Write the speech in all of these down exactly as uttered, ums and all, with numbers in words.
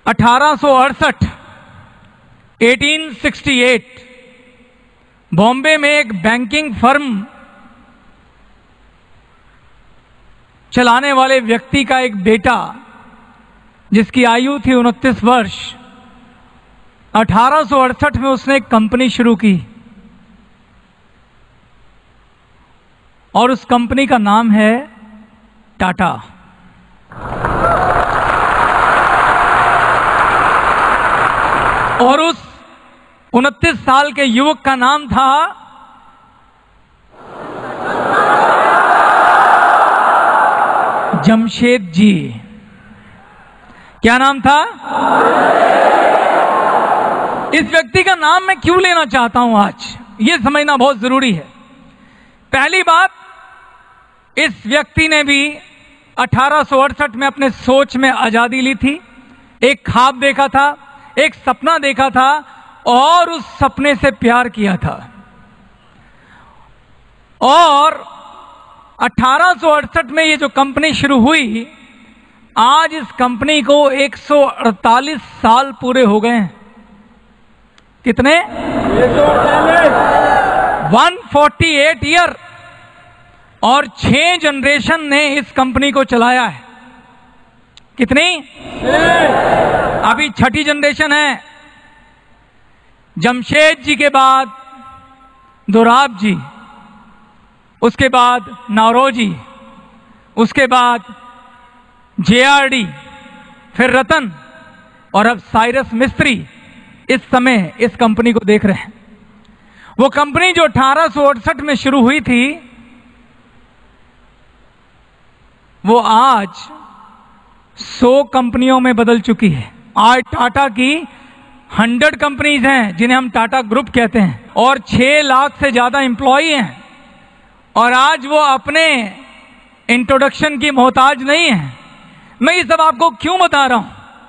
अठारह सौ अड़सठ अठारह सौ अड़सठ बॉम्बे में एक बैंकिंग फर्म चलाने वाले व्यक्ति का एक बेटा, जिसकी आयु थी उनतीस वर्ष, अठारह सौ अड़सठ में उसने एक कंपनी शुरू की और उस कंपनी का नाम है टाटा। और उस उनतीस साल के युवक का नाम था जमशेद जी। क्या नाम था? इस व्यक्ति का नाम मैं क्यों लेना चाहता हूं आज, यह समझना बहुत जरूरी है। पहली बात, इस व्यक्ति ने भी अठारह सौ अड़सठ में अपने सोच में आजादी ली थी, एक ख्वाब देखा था, एक सपना देखा था और उस सपने से प्यार किया था। और अठारह सौ अड़सठ में ये जो कंपनी शुरू हुई, आज इस कंपनी को एक सौ अड़तालीस साल पूरे हो गए हैं। कितने? एक सौ अड़तालीस ईयर। और छह जनरेशन ने इस कंपनी को चलाया है। कितनी? अभी छठी जनरेशन है। जमशेद जी के बाद दोराब जी, उसके बाद नौरोजी, उसके बाद जेआरडी, फिर रतन और अब साइरस मिस्त्री इस समय इस कंपनी को देख रहे हैं। वो कंपनी जो अठारह सौ अड़सठ में शुरू हुई थी, वो आज सौ कंपनियों में बदल चुकी है। आज टाटा की हंड्रेड कंपनीज हैं जिन्हें हम टाटा ग्रुप कहते हैं, और छह लाख से ज्यादा एम्प्लॉई हैं। और आज वो अपने इंट्रोडक्शन की मोहताज नहीं है। मैं ये सब आपको क्यों बता रहा हूं?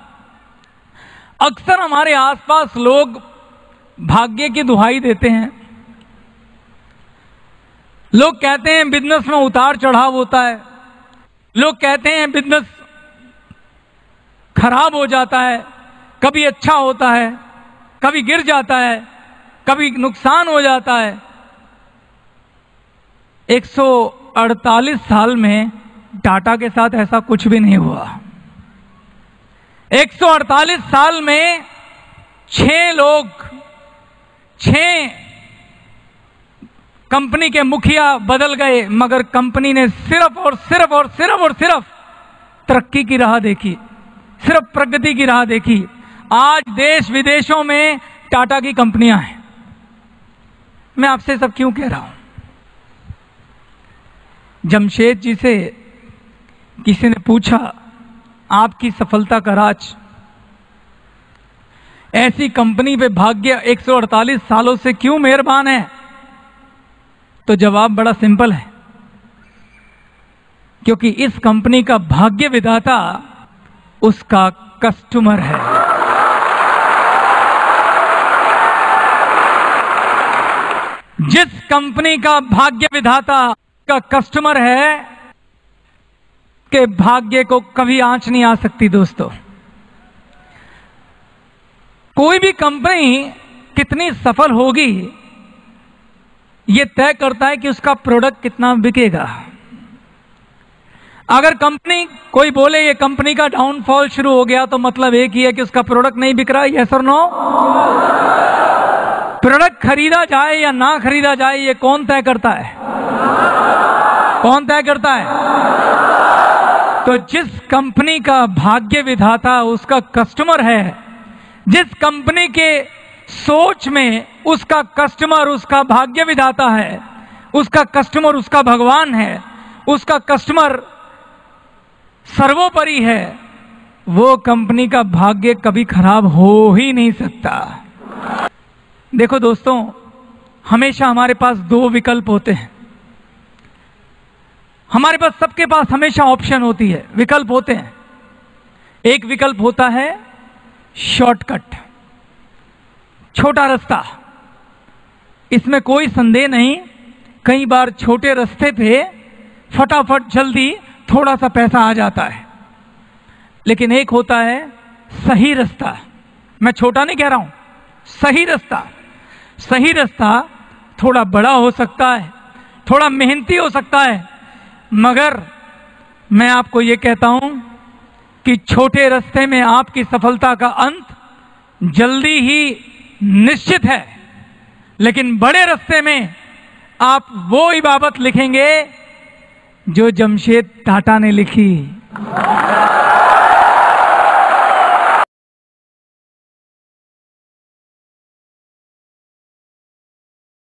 अक्सर हमारे आसपास लोग भाग्य की दुहाई देते हैं। लोग कहते हैं बिजनेस में उतार चढ़ाव होता है, लोग कहते हैं बिजनेस खराब हो जाता है, कभी अच्छा होता है, कभी गिर जाता है, कभी नुकसान हो जाता है। एक सौ अड़तालीस साल में टाटा के साथ ऐसा कुछ भी नहीं हुआ। एक सौ अड़तालीस साल में छह लोग, छह कंपनी के मुखिया बदल गए, मगर कंपनी ने सिर्फ और सिर्फ और सिर्फ और सिर्फ तरक्की की राह देखी, सिर्फ प्रगति की राह देखी। आज देश विदेशों में टाटा की कंपनियां हैं। मैं आपसे सब क्यों कह रहा हूं? जमशेद जी से किसी ने पूछा, आपकी सफलता का राज, ऐसी कंपनी पे भाग्य एक सौ अड़तालीस सालों से क्यों मेहरबान है? तो जवाब बड़ा सिंपल है, क्योंकि इस कंपनी का भाग्य विधाता उसका कस्टमर है। जिस कंपनी का भाग्य विधाता का कस्टमर है, के भाग्य को कभी आंच नहीं आ सकती। दोस्तों, कोई भी कंपनी कितनी सफल होगी यह तय करता है कि उसका प्रोडक्ट कितना बिकेगा। अगर कंपनी कोई बोले ये कंपनी का डाउनफॉल शुरू हो गया, तो मतलब एक ही है कि उसका प्रोडक्ट नहीं बिक रहा है। यस और नो? प्रोडक्ट खरीदा जाए या ना खरीदा जाए, ये कौन तय करता है? कौन तय करता है? तो जिस कंपनी का भाग्य विधाता उसका कस्टमर है, जिस कंपनी के सोच में उसका कस्टमर उसका भाग्य विधाता है, उसका कस्टमर उसका भगवान है, उसका कस्टमर सर्वोपरि है, वो कंपनी का भाग्य कभी खराब हो ही नहीं सकता। देखो दोस्तों, हमेशा हमारे पास दो विकल्प होते हैं। हमारे पास, सबके पास हमेशा ऑप्शन होती है, विकल्प होते हैं। एक विकल्प होता है शॉर्टकट, छोटा रास्ता। इसमें कोई संदेह नहीं, कई बार छोटे रास्ते पे फटाफट जल्दी थोड़ा सा पैसा आ जाता है। लेकिन एक होता है सही रास्ता, मैं छोटा नहीं कह रहा हूं, सही रास्ता। सही रास्ता थोड़ा बड़ा हो सकता है, थोड़ा मेहनती हो सकता है, मगर मैं आपको यह कहता हूं कि छोटे रास्ते में आपकी सफलता का अंत जल्दी ही निश्चित है। लेकिन बड़े रास्ते में आप वो इबादत लिखेंगे जो जमशेद टाटा ने लिखी।